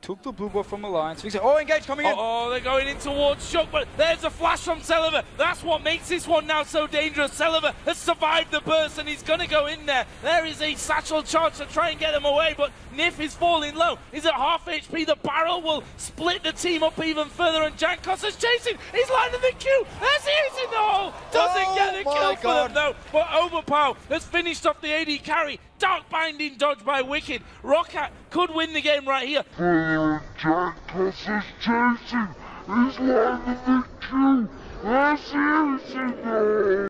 took the blue buff from Alliance. Oh, Engage coming in. Oh, they're going in towards Shook, but there's a flash from Celaver. That's what makes this one now so dangerous. Celaver has survived the burst, and he's going to go in there. There is a satchel charge to try and get him away, but Nif is falling low. He's at half HP. The barrel will split the team up even further, and Jankos is chasing. He's lining the queue. There's he in the hole. Doesn't get the kill for them, though. But Overpower has finished off the AD carry. Dark Binding dodge by Wicked. Roccat could win the game right here. Jankos is chasing. He's lining the queue. There's he in there.